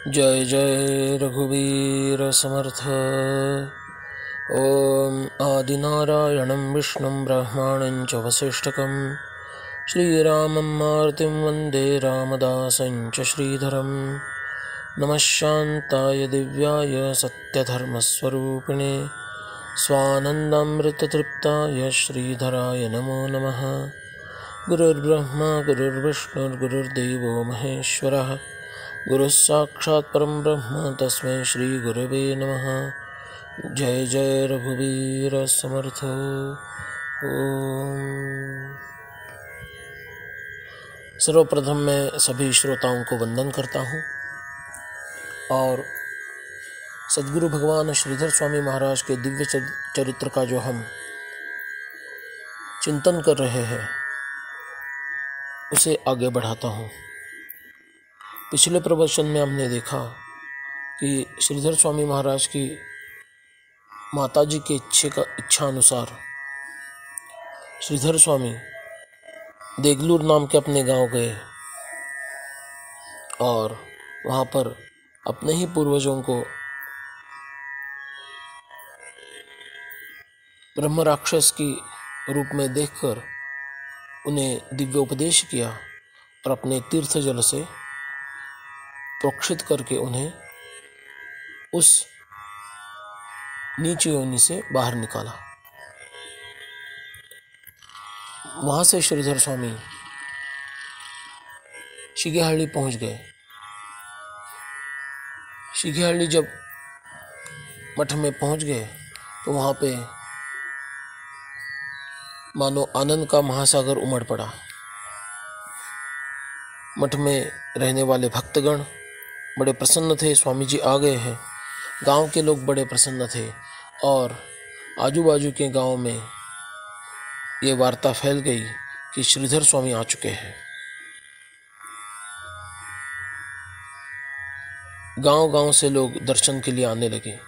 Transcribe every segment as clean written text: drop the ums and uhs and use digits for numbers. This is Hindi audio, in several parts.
जय जय रघुवीर समर्थ। ओम आदिनारायणं विष्णुं ब्रह्माणं च वसिष्ठकं श्रीरामं मारुतिं वन्दे रामदासं च श्रीधरं। नमः शान्ताय दिव्याय सत्यधर्मस्वरूपिणे स्वानन्दामृततृप्ताय श्रीधराय नमो नमः। गुरुर्ब्रह्मा गुरुर्विष्णुर्गुरुर्देवो महेश्वरः गुरुः साक्षात् परं ब्रह्म तस्मै श्री गुरवे नमः। जय जय रघुवीर समर्थ। ओम। सर्वप्रथम मैं सभी श्रोताओं को वंदन करता हूँ और सद्गुरु भगवान श्रीधर स्वामी महाराज के दिव्य चरित्र का जो हम चिंतन कर रहे हैं उसे आगे बढ़ाता हूँ। पिछले प्रवचन में हमने देखा कि श्रीधर स्वामी महाराज की माताजी के इच्छा अनुसार श्रीधर स्वामी देगलूर नाम के अपने गांव गए और वहाँ पर अपने ही पूर्वजों को ब्रह्म राक्षस की रूप में देखकर उन्हें दिव्य उपदेश किया और अपने तीर्थ जल से प्रोक्षित करके उन्हें उस नीच योनि से बाहर निकाला। वहाँ से श्रीधर स्वामी शिगेहळ्ळी पहुँच गए। शिगेहळ्ळी जब मठ में पहुँच गए तो वहाँ पे मानो आनंद का महासागर उमड़ पड़ा। मठ में रहने वाले भक्तगण बड़े प्रसन्न थे, स्वामी जी आ गए हैं। गांव के लोग बड़े प्रसन्न थे और आजू बाजू के गांव में ये वार्ता फैल गई कि श्रीधर स्वामी आ चुके हैं। गांव गांव से लोग दर्शन के लिए आने लगे।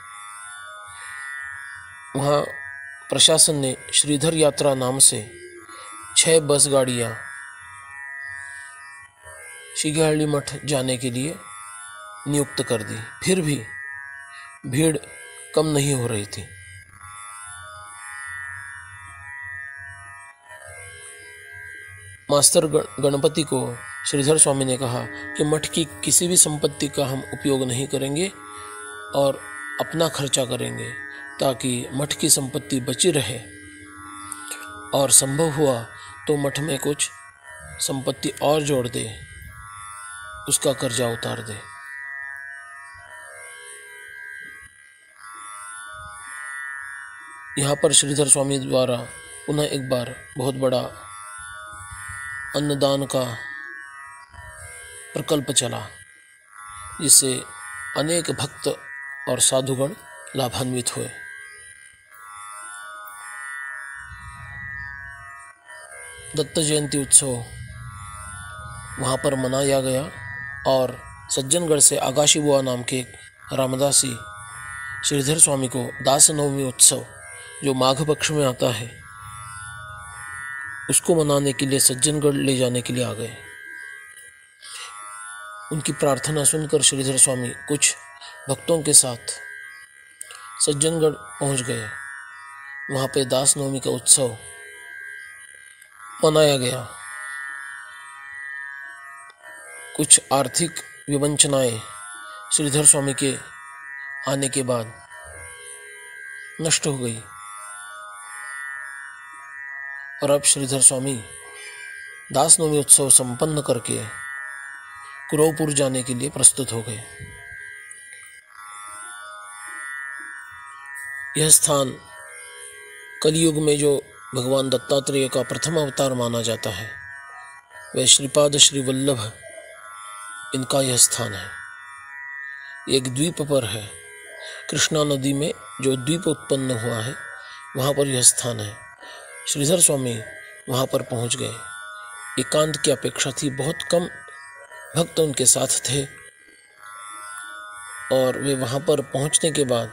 वहाँ प्रशासन ने श्रीधर यात्रा नाम से 6 बस गाड़ियाँ शिगेहळ्ळी मठ जाने के लिए नियुक्त कर दी। फिर भी भीड़ कम नहीं हो रही थी। मास्टर गणपति को श्रीधर स्वामी ने कहा कि मठ की किसी भी संपत्ति का हम उपयोग नहीं करेंगे और अपना खर्चा करेंगे ताकि मठ की संपत्ति बची रहे और संभव हुआ तो मठ में कुछ संपत्ति और जोड़ दे, उसका कर्जा उतार दे। यहाँ पर श्रीधर स्वामी द्वारा पुनः एक बार बहुत बड़ा अन्नदान का प्रकल्प चला जिससे अनेक भक्त और साधुगण लाभान्वित हुए। दत्त जयंती उत्सव वहाँ पर मनाया गया और सज्जनगढ़ से आगाशी बुआ नाम के रामदासी श्रीधर स्वामी को दास नवमी उत्सव जो माघ पक्ष में आता है उसको मनाने के लिए सज्जनगढ़ ले जाने के लिए आ गए। उनकी प्रार्थना सुनकर श्रीधर स्वामी कुछ भक्तों के साथ सज्जनगढ़ पहुंच गए। वहाँ पे दास नवमी का उत्सव मनाया गया। कुछ आर्थिक विवंचनाएं श्रीधर स्वामी के आने के बाद नष्ट हो गई और अब श्रीधर स्वामी दास नवमी उत्सव संपन्न करके कुरवपुर जाने के लिए प्रस्तुत हो गए। यह स्थान कलियुग में जो भगवान दत्तात्रेय का प्रथम अवतार माना जाता है वह श्रीपाद श्री वल्लभ इनका यह स्थान है। एक द्वीप पर है, कृष्णा नदी में जो द्वीप उत्पन्न हुआ है वहाँ पर यह स्थान है। श्रीधर स्वामी वहाँ पर पहुँच गए। एकांत की अपेक्षा थी, बहुत कम भक्त उनके साथ थे और वे वहाँ पर पहुँचने के बाद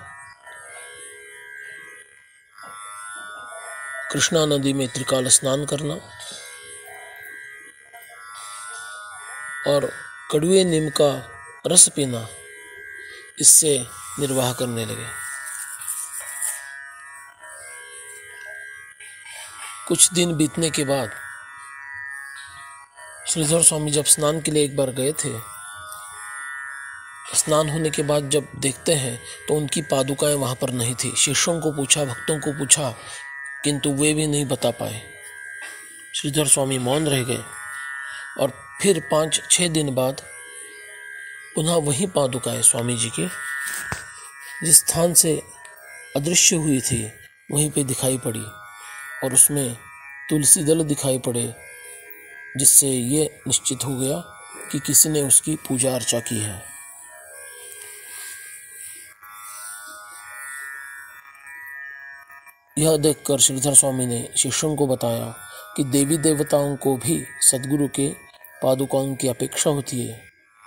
कृष्णा नदी में त्रिकाल स्नान करना और कड़ुए नीम का रस पीना इससे निर्वाह करने लगे। कुछ दिन बीतने के बाद श्रीधर स्वामी जब स्नान के लिए एक बार गए थे, स्नान होने के बाद जब देखते हैं तो उनकी पादुकाएं वहाँ पर नहीं थी। शिष्यों को पूछा, भक्तों को पूछा, किंतु वे भी नहीं बता पाए। श्रीधर स्वामी मौन रह गए और फिर 5-6 दिन बाद पुनः वही पादुकाएं स्वामी जी की जिस स्थान से अदृश्य हुई थी वहीं पे दिखाई पड़ी और उसमें तुलसी दल दिखाई पड़े, जिससे ये निश्चित हो गया कि किसी ने उसकी पूजा अर्चा की है। यह देखकर श्रीधर स्वामी ने शिष्यों को बताया कि देवी देवताओं को भी सद्गुरु के पादुकाओं की अपेक्षा होती है,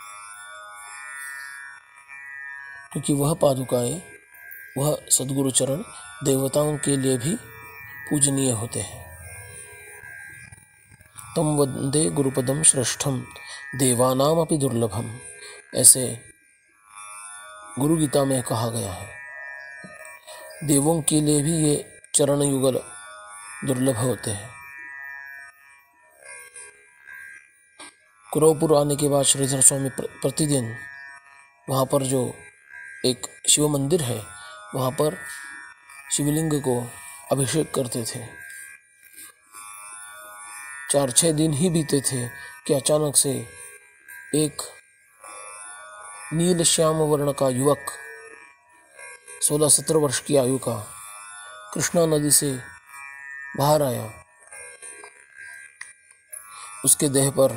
क्योंकि वह पादुकाएं, वह सद्गुरु चरण देवताओं के लिए भी पूजनीय होते हैं। तम वंदे गुरुपदम श्रेष्ठम देवानाम अपि दुर्लभम, ऐसे गुरु गीता में कहा गया है। देवों के लिए भी ये चरण युगल दुर्लभ होते हैं। कुरवपुर आने के बाद श्रीधर स्वामी प्रतिदिन वहाँ पर जो एक शिव मंदिर है वहाँ पर शिवलिंग को अभिषेक करते थे। 4-6 दिन ही बीते थे कि अचानक से एक नील श्याम वर्ण का युवक 16-17 वर्ष की आयु का कृष्णा नदी से बाहर आया। उसके देह पर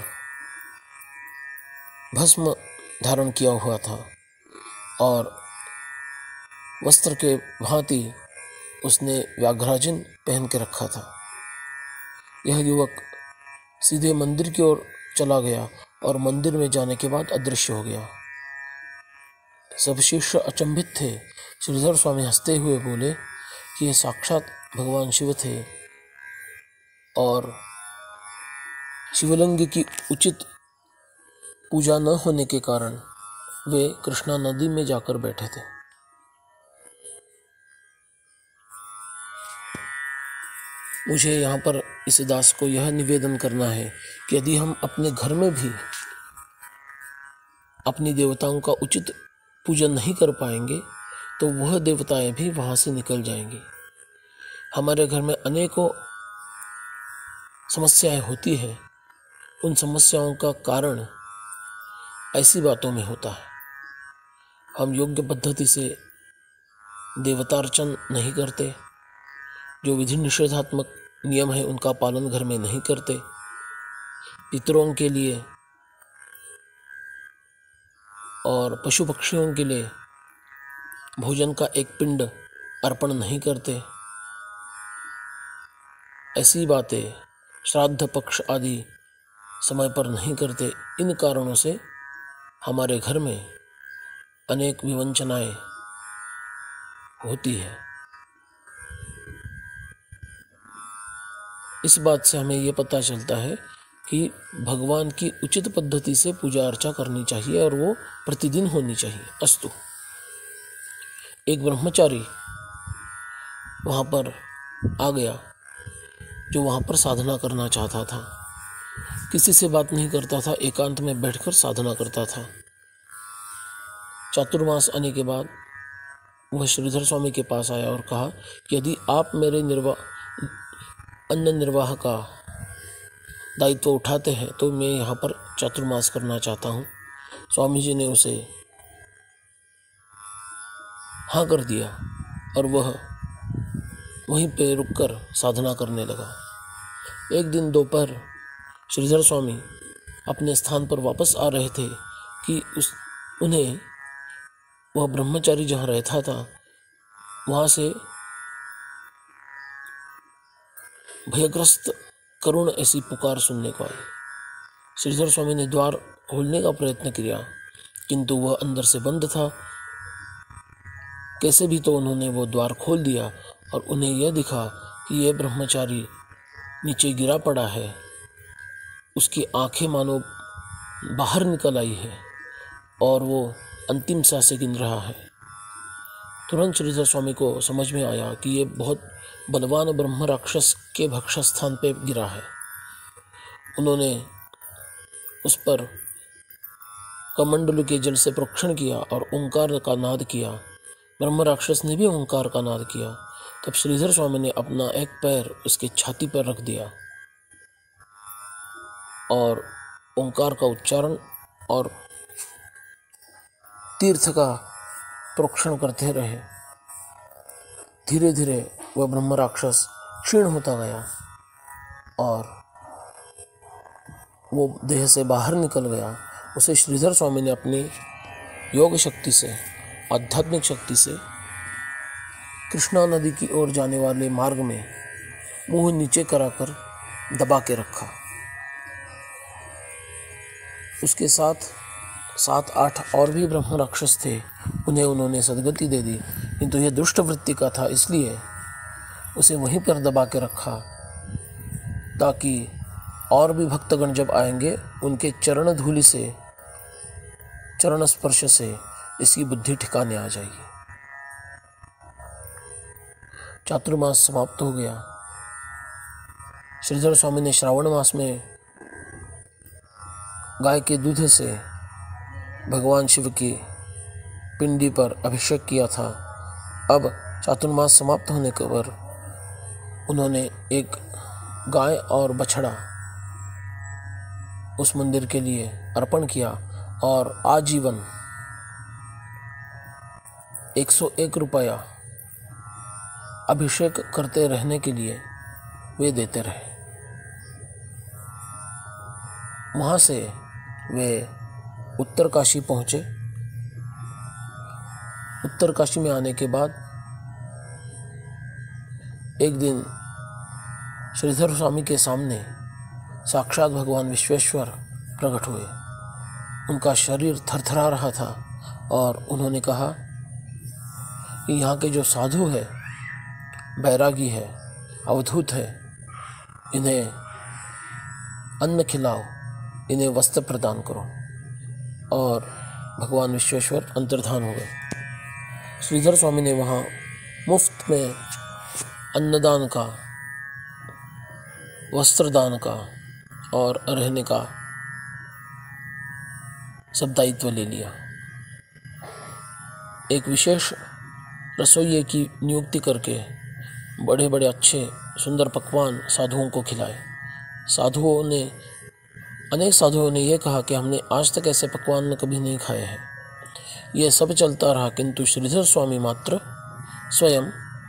भस्म धारण किया हुआ था और वस्त्र के भांति उसने व्याघ्राजन पहन के रखा था। यह युवक सीधे मंदिर की ओर चला गया और मंदिर में जाने के बाद अदृश्य हो गया। सब शिष्य अचंभित थे। श्रीधर स्वामी हंसते हुए बोले कि ये साक्षात भगवान शिव थे और शिवलिंग की उचित पूजा न होने के कारण वे कृष्णा नदी में जाकर बैठे थे। मुझे यहाँ पर इस दास को यह निवेदन करना है कि यदि हम अपने घर में भी अपनी देवताओं का उचित पूजन नहीं कर पाएंगे तो वह देवताएं भी वहाँ से निकल जाएंगी। हमारे घर में अनेकों समस्याएं होती है। उन समस्याओं का कारण ऐसी बातों में होता है। हम योग्य पद्धति से देवतार्चन नहीं करते, जो विधि निषेधात्मक नियम है उनका पालन घर में नहीं करते, पितरों के लिए और पशु पक्षियों के लिए भोजन का एक पिंड अर्पण नहीं करते। ऐसी बातें, श्राद्ध पक्ष आदि समय पर नहीं करते। इन कारणों से हमारे घर में अनेक विवंचनाएं होती है। इस बात से हमें ये पता चलता है कि भगवान की उचित पद्धति से पूजा अर्चा करनी चाहिए और वो प्रतिदिन होनी चाहिए। अस्तु। एक ब्रह्मचारी वहाँ पर आ गया जो वहाँ पर साधना करना चाहता था। किसी से बात नहीं करता था, एकांत में बैठकर साधना करता था। चातुर्मास आने के बाद वह श्रीधर स्वामी के पास आया और कहा कि यदि आप मेरे अन्न निर्वाह का दायित्व उठाते हैं तो मैं यहाँ पर चातुर्मास करना चाहता हूँ। स्वामी जी ने उसे हाँ कर दिया और वह वहीं पे रुककर साधना करने लगा। एक दिन दोपहर श्रीधर स्वामी अपने स्थान पर वापस आ रहे थे कि उन्हें वह ब्रह्मचारी जहाँ रहता था वहाँ से भयग्रस्त करुण ऐसी पुकार सुनने को आई। श्रीधर स्वामी ने द्वार खोलने का प्रयत्न किया किंतु वह अंदर से बंद था। कैसे भी तो उन्होंने वो द्वार खोल दिया और उन्हें यह दिखा कि यह ब्रह्मचारी नीचे गिरा पड़ा है। उसकी आंखें मानो बाहर निकल आई है और वो अंतिम सांसें गिन रहा है। तुरंत श्रीधर स्वामी को समझ में आया कि ये बहुत बलवान ब्रह्म राक्षस के भक्ष्य स्थान पे गिरा है। उन्होंने उस पर कमंडलू के जल से प्रोक्षण किया और ओंकार का नाद किया। ब्रह्म राक्षस ने भी ओंकार का नाद किया। तब श्रीधर स्वामी ने अपना एक पैर उसके छाती पर रख दिया और ओंकार का उच्चारण और तीर्थ का प्रोक्षण करते रहे। धीरे धीरे वह ब्रह्म राक्षस क्षीण होता गया और वो देह से बाहर निकल गया। उसे श्रीधर स्वामी ने अपनी योग शक्ति से, आध्यात्मिक शक्ति से कृष्णा नदी की ओर जाने वाले मार्ग में मुंह नीचे कराकर दबा के रखा। उसके साथ 7-8 और भी ब्रह्म राक्षस थे, उन्हें उन्होंने सद्गति दे दी, किंतु यह दुष्ट वृत्ति का था, इसलिए उसे वहीं पर दबा के रखा ताकि और भी भक्तगण जब आएंगे उनके चरण धूलि से, चरण स्पर्श से इसकी बुद्धि ठिकाने आ जाएगी। चातुर्मास समाप्त हो गया। श्रीधर स्वामी ने श्रावण मास में गाय के दूध से भगवान शिव की पिंडी पर अभिषेक किया था। अब चातुर्मास समाप्त होने के पर उन्होंने एक गाय और बछड़ा उस मंदिर के लिए अर्पण किया और आजीवन 101 रुपया अभिषेक करते रहने के लिए वे देते रहे। वहाँ से वे उत्तर काशी पहुँचे। उत्तर काशी में आने के बाद एक दिन श्रीधर स्वामी के सामने साक्षात भगवान विश्वेश्वर प्रकट हुए। उनका शरीर थरथरा रहा था और उन्होंने कहा कि यहाँ के जो साधु है, बैरागी है, अवधूत है, इन्हें अन्न खिलाओ, इन्हें वस्त्र प्रदान करो। और भगवान विश्वेश्वर अंतर्धान हो गए। श्रीधर स्वामी ने वहाँ मुफ्त में अन्नदान का, वस्त्रदान का और रहने का सब दायित्व ले लिया। एक विशेष रसोइये की नियुक्ति करके बड़े बड़े अच्छे सुंदर पकवान साधुओं को खिलाए। अनेक साधुओं ने यह कहा कि हमने आज तक ऐसे पकवान कभी नहीं खाए हैं। यह सब चलता रहा, किंतु श्रीधर स्वामी मात्र स्वयं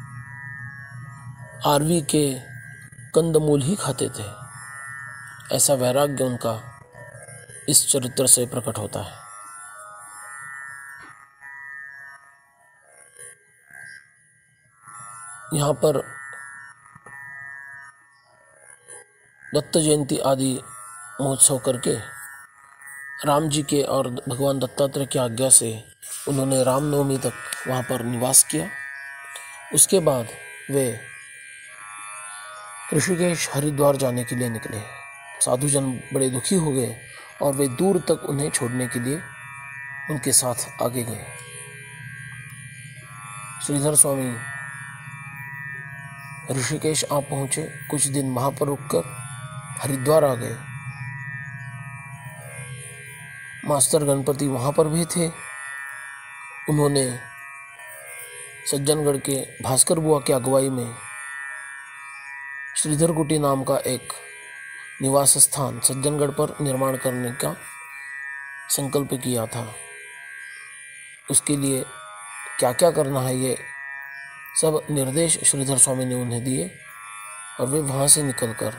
आरवी के कंदमूल ही खाते थे। ऐसा वैराग्य उनका इस चरित्र से प्रकट होता है। यहाँ पर दत्त जयंती आदि महोत्सव करके राम जी के और भगवान दत्तात्रेय की आज्ञा से उन्होंने रामनवमी तक वहाँ पर निवास किया। उसके बाद वे ऋषिकेश हरिद्वार जाने के लिए निकले। साधुजन बड़े दुखी हो गए और वे दूर तक उन्हें छोड़ने के लिए उनके साथ आगे गए। श्रीधर स्वामी ऋषिकेश आ पहुँचे। कुछ दिन वहाँ पर रुककर हरिद्वार आ गए। मास्टर गणपति वहाँ पर भी थे। उन्होंने सज्जनगढ़ के भास्कर बुआ की अगुवाई में श्रीधर कुटी नाम का एक निवास स्थान सज्जनगढ़ पर निर्माण करने का संकल्प किया था। उसके लिए क्या क्या करना है ये सब निर्देश श्रीधर स्वामी ने उन्हें दिए और वे वहाँ से निकलकर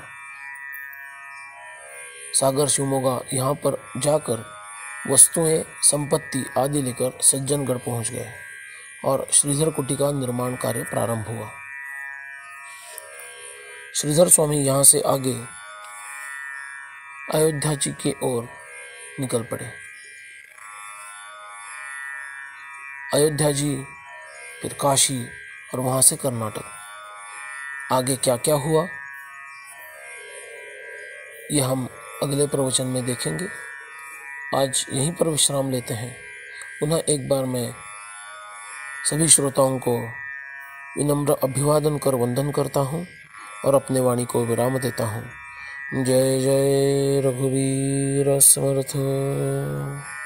सागर शिवमोगा यहाँ पर जाकर वस्तुएं, संपत्ति आदि लेकर सज्जनगढ़ पहुँच गए और श्रीधर कुटी का निर्माण कार्य प्रारंभ हुआ। श्रीधर स्वामी यहाँ से आगे अयोध्या जी की ओर निकल पड़े। अयोध्या जी, फिर काशी और वहाँ से कर्नाटक। आगे क्या क्या हुआ ये हम अगले प्रवचन में देखेंगे। आज यहीं पर विश्राम लेते हैं। पुनः एक बार मैं सभी श्रोताओं को विनम्र अभिवादन कर वंदन करता हूँ और अपने वाणी को विराम देता हूँ। जय जय रघुवीर समर्थ।